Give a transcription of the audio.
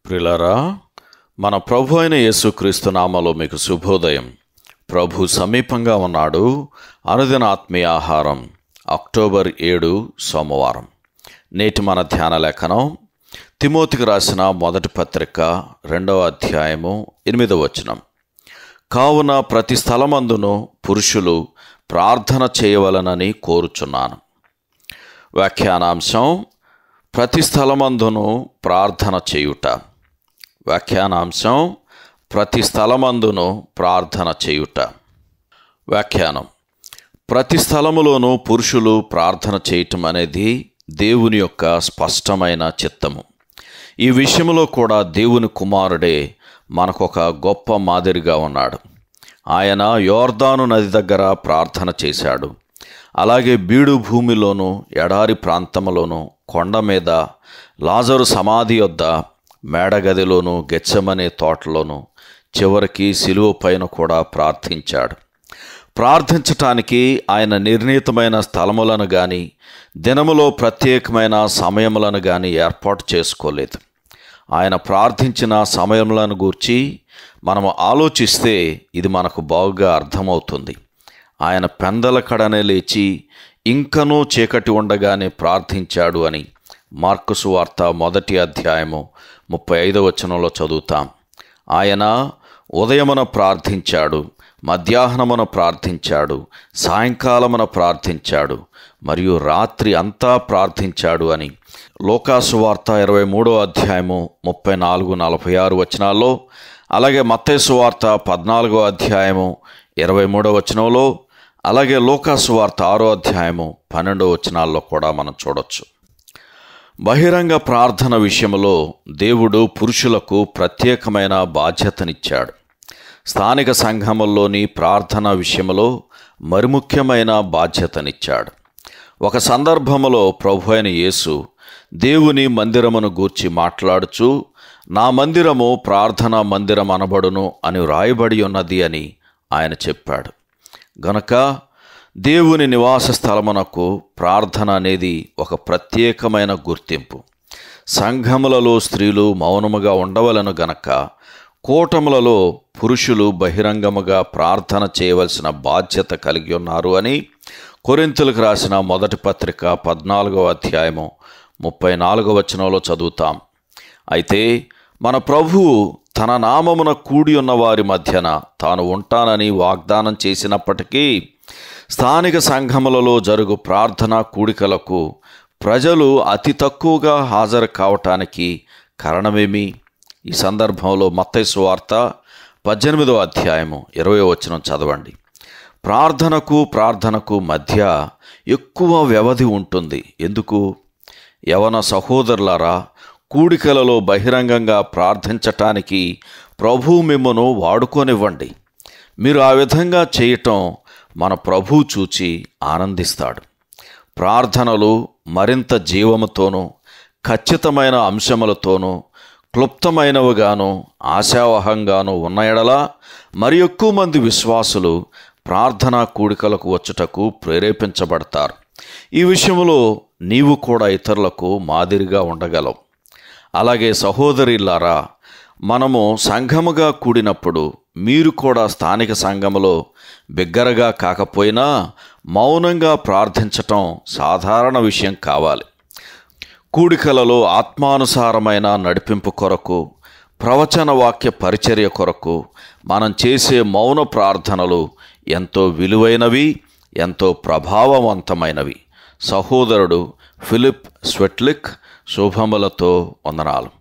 ప్రియులారా, మన ప్రభు అయిన యేసుక్రీస్తు నామములో మీకు శుభోదయం. ప్రభు సమీపంగా ఉన్నాడు. అనుదిన ఆత్మీయ ఆహారం, అక్టోబర్ 7 సోమవారం. నేటి మన ధ్యాన లేఖనం తిమోతికి రాసిన మొదటి పత్రిక 2వ అధ్యాయము 8వ వచనం. కావున ప్రతి స్థలమందును పురుషులు ప్రార్థన చేయవలనని కోరుచున్నాను. వ్యాఖ్యానాంశం: ప్రతి స్థలమందును ప్రార్థన చేయుట. వ్యాఖ్యానాంశం: ప్రతి స్థలమందును ప్రార్థన చేయుట. వ్యాఖ్యానం: ప్రతి స్థలములోనూ పురుషులు ప్రార్థన చేయటం అనేది దేవుని యొక్క స్పష్టమైన చిత్తము. ఈ విషయంలో కూడా దేవుని కుమారుడే మనకొక గొప్ప మాదిరిగా ఉన్నాడు. ఆయన యోర్దాను నది దగ్గర ప్రార్థన చేశాడు. అలాగే బీడు భూమిలోను, ఎడారి ప్రాంతంలోను, కొండ మీద, లాజరు సమాధి యొద్ద, మేడగదిలోను, గెత్సెమనే తోటలోను, చివరికి సిలువ పైన కూడా ప్రార్థించాడు. ప్రార్థించటానికి ఆయన నిర్ణీతమైన స్థలములను కానీ, దినములో ప్రత్యేకమైన సమయములను కానీ ఏర్పాటు చేసుకోలేదు. ఆయన ప్రార్థించిన సమయములను గూర్చి మనము ఆలోచిస్తే ఇది మనకు బాగా అర్థమవుతుంది. ఆయన పెందల కడనే లేచి ఇంకనూ చీకటి ఉండగానే ప్రార్థించాడు అని మార్కు సువార్త 1వ అధ్యాయము 35వ వచనంలో చదువుతాం. ఆయన ఉదయమున ప్రార్థించాడు, మధ్యాహ్నమున ప్రార్థించాడు, సాయంకాలమున ప్రార్థించాడు, మరియు రాత్రి అంతా ప్రార్థించాడు అని లూకాసు వార్త 23వ అధ్యాయము 34-46 వచనాల్లో, అలాగే మత్తయి సువార్త 14వ అధ్యాయము 23వ వచనంలో, అలాగే లూకాసు వార్త 6వ అధ్యాయము 12వ వచనాల్లో కూడా మనం చూడొచ్చు. బహిరంగ ప్రార్థన విషయంలో దేవుడు పురుషులకు ప్రత్యేకమైన బాధ్యతనిచ్చాడు. స్థానిక సంఘముల్లోని ప్రార్థన విషయంలో మరి ముఖ్యమైన బాధ్యతనిచ్చాడు. ఒక సందర్భములో ప్రభు అయిన యేసు దేవుని మందిరమును గూర్చి మాట్లాడుచు, నా మందిరము ప్రార్థనా మందిరం అనబడును అని వ్రాయబడి ఉన్నది అని ఆయన చెప్పాడు. గనుక దేవుని నివాస స్థలమునకు ప్రార్థన అనేది ఒక ప్రత్యేకమైన గుర్తింపు. సంఘములలో స్త్రీలు మౌనముగా ఉండవలను గనక కూటములలో పురుషులు బహిరంగముగా ప్రార్థన చేయవలసిన బాధ్యత కలిగి ఉన్నారు అని కొరింథీయులకు రాసిన మొదటి పత్రిక 14వ అధ్యాయము 34వ వచనంలో చదువుతాం. అయితే మన ప్రభువు తన నామమున కూడి ఉన్న వారి మధ్యన తాను ఉంటానని వాగ్దానం చేసినప్పటికీ స్థానిక సంఘములలో జరుగు ప్రార్థనా కూడికలకు ప్రజలు అతి తక్కువగా హాజరు కావటానికి కారణమేమి? ఈ సందర్భంలో మత్తయి సువార్త 18వ అధ్యాయము 20వ వచనం చదవండి. ప్రార్థనకు మధ్య ఎక్కువ వ్యవధి ఉంటుంది. ఎందుకు? యవన సహోదరులారా, కూడికలలో బహిరంగంగా ప్రార్థించటానికి ప్రభువు మిమ్మును వాడుకోనివ్వండి. మీరు ఆ విధంగా చేయటం మన ప్రభువు చూచి ఆనందిస్తాడు. ప్రార్థనలు మరింత జీవముతోనూ, ఖచ్చితమైన అంశములతోనూ, క్లుప్తమైనవిగాను, ఆశావహంగాను ఉన్న ఎడల మరి ఎక్కువ మంది విశ్వాసులు ప్రార్థనా కూడికలకు వచ్చుటకు ప్రేరేపించబడతారు. ఈ విషయంలో నీవు కూడా ఇతరులకు మాదిరిగా ఉండగలవు. అలాగే సహోదరులారా, మనము సంఘముగా కూడినప్పుడు మీరు కూడా స్థానిక సంఘములో బిగ్గరగా కాకపోయినా మౌనంగా ప్రార్థించటం సాధారణ విషయం కావాలి. కూడికలలో ఆత్మానుసారమైన నడిపింపు కొరకు, ప్రవచన వాక్య పరిచర్య కొరకు మనం చేసే మౌన ప్రార్థనలు ఎంతో విలువైనవి, ఎంతో ప్రభావవంతమైనవి. సహోదరుడు ఫిలిప్ స్వెట్లిక్. శుభములతో వందనాలు.